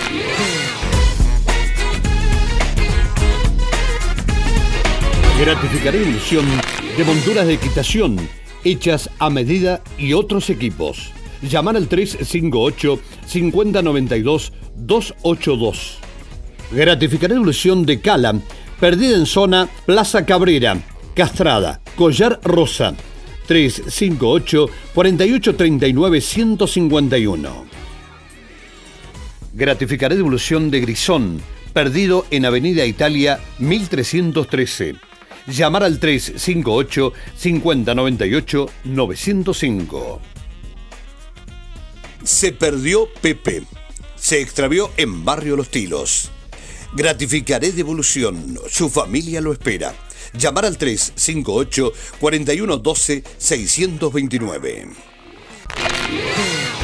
Gratificaré ilusión de monturas de equitación hechas a medida y otros equipos. Llamar al 358 5092 282. Gratificaré ilusión de Cala, perdida en zona Plaza Cabrera, Castrada, Collar Rosa. 358 4839 151. Gratificaré devolución de Grisón, perdido en Avenida Italia 1313. Llamar al 358 5098 905. Se perdió Pepe. Se extravió en Barrio Los Tilos. Gratificaré devolución. Su familia lo espera. Llamar al 358 4112 629.